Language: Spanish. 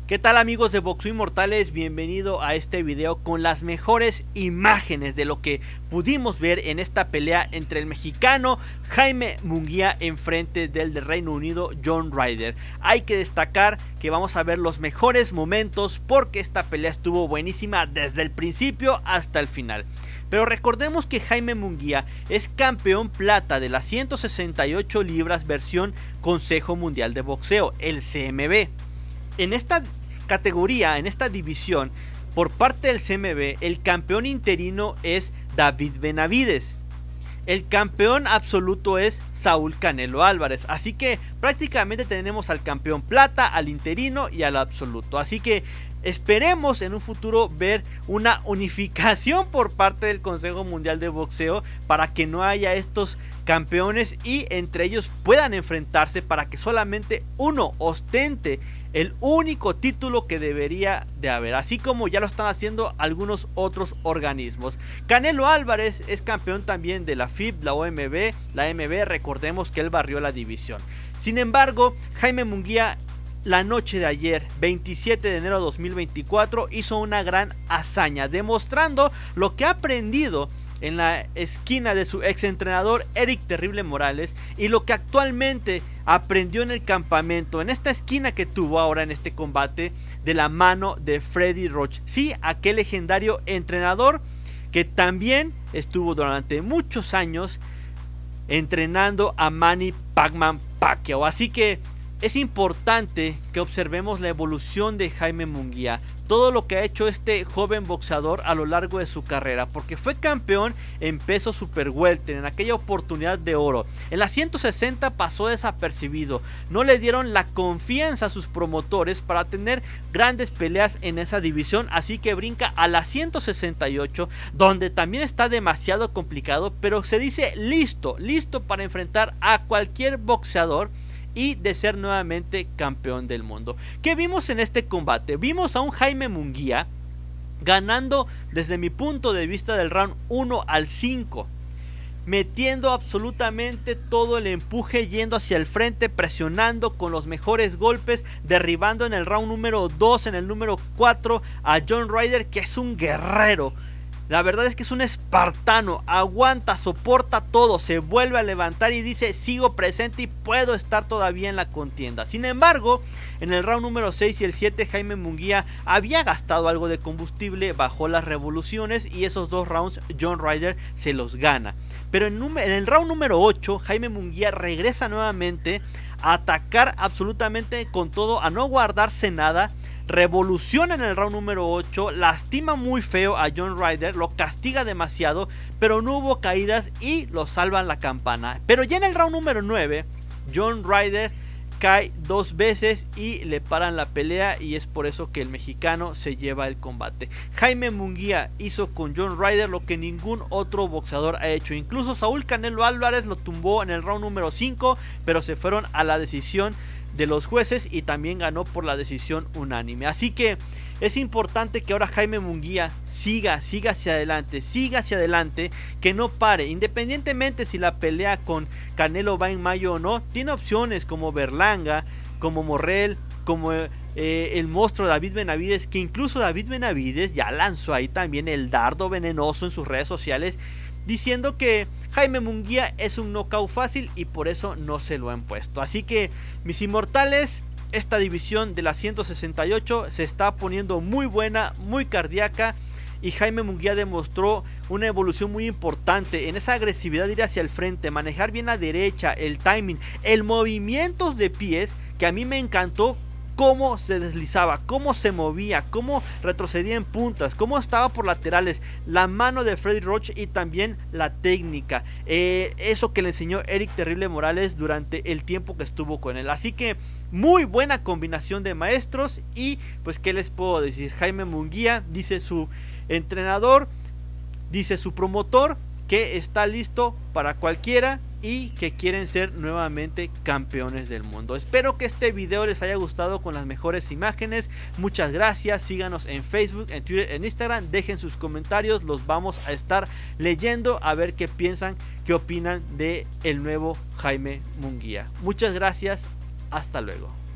¿Qué tal amigos de Boxeo Inmortales? Bienvenido a este video con las mejores imágenes de lo que pudimos ver en esta pelea entre el mexicano Jaime Munguía en frente del Reino Unido John Ryder. Hay que destacar que vamos a ver los mejores momentos porque esta pelea estuvo buenísima desde el principio hasta el final. Pero recordemos que Jaime Munguía es campeón plata de las 168 libras versión Consejo Mundial de Boxeo, el CMB. En esta categoría, en esta división, por parte del CMB, el campeón interino es David Benavides. El campeón absoluto es Saúl Canelo Álvarez. Así que prácticamente tenemos al campeón plata, al interino y al absoluto. Así que esperemos en un futuro ver una unificación por parte del Consejo Mundial de Boxeo para que no haya estos campeones y entre ellos puedan enfrentarse para que solamente uno ostente el único título que debería de haber, así como ya lo están haciendo algunos otros organismos. Canelo Álvarez es campeón también de la FIB, la OMB, la MB, recordemos que él barrió la división. Sin embargo, Jaime Munguía la noche de ayer, 27 de enero de 2024, hizo una gran hazaña, demostrando lo que ha aprendido en la esquina de su ex entrenador Eric Terrible Morales y lo que actualmente aprendió en el campamento, en esta esquina que tuvo ahora en este combate de la mano de Freddie Roach. Sí, aquel legendario entrenador que también estuvo durante muchos años entrenando a Manny Pacman Pacquiao. Así que es importante que observemos la evolución de Jaime Munguía, todo lo que ha hecho este joven boxeador a lo largo de su carrera, porque fue campeón en peso super welter en aquella oportunidad de oro. En la 160 pasó desapercibido, no le dieron la confianza a sus promotores para tener grandes peleas en esa división, así que brinca a la 168, donde también está demasiado complicado, pero se dice listo para enfrentar a cualquier boxeador y de ser nuevamente campeón del mundo. ¿Qué vimos en este combate? Vimos a un Jaime Munguía ganando desde mi punto de vista del round 1 al 5, metiendo absolutamente todo el empuje, yendo hacia el frente, presionando con los mejores golpes, derribando en el round número 2, en el número 4 a John Ryder, que es un guerrero. La verdad es que es un espartano, aguanta, soporta todo, se vuelve a levantar y dice sigo presente y puedo estar todavía en la contienda. Sin embargo, en el round número 6 y el 7 Jaime Munguía había gastado algo de combustible, bajó las revoluciones y esos dos rounds John Ryder se los gana. Pero en el round número 8 Jaime Munguía regresa nuevamente a atacar absolutamente con todo, a no guardarse nada. Revoluciona en el round número 8, lastima muy feo a John Ryder, lo castiga demasiado, pero no hubo caídas y lo salvan la campana. Pero ya en el round número 9, John Ryder cae dos veces y le paran la pelea y es por eso que el mexicano se lleva el combate. Jaime Munguía hizo con John Ryder lo que ningún otro boxeador ha hecho. Incluso Saúl Canelo Álvarez lo tumbó en el round número 5, pero se fueron a la decisión de los jueces y también ganó por la decisión unánime. Así que es importante que ahora Jaime Munguía siga hacia adelante, que no pare, independientemente si la pelea con Canelo va en mayo o no. Tiene opciones como Berlanga, como Morrell, como el monstruo David Benavides, que incluso David Benavides ya lanzó ahí también el dardo venenoso en sus redes sociales, diciendo que Jaime Munguía es un knockout fácil y por eso no se lo han puesto. Así que mis inmortales, esta división de la 168 se está poniendo muy buena, muy cardíaca, y Jaime Munguía demostró una evolución muy importante en esa agresividad de ir hacia el frente, manejar bien la derecha, el timing, el movimiento de pies, que a mí me encantó. Cómo se deslizaba, cómo se movía, cómo retrocedía en puntas, cómo estaba por laterales, la mano de Freddie Roach y también la técnica, eso que le enseñó Eric Terrible Morales durante el tiempo que estuvo con él. Así que muy buena combinación de maestros y pues qué les puedo decir. Jaime Munguía, dice su entrenador, dice su promotor, que está listo para cualquiera y que quieren ser nuevamente campeones del mundo. Espero que este video les haya gustado con las mejores imágenes. Muchas gracias, síganos en Facebook, en Twitter, en Instagram, dejen sus comentarios, los vamos a estar leyendo a ver qué piensan, qué opinan de el nuevo Jaime Munguía. Muchas gracias, hasta luego.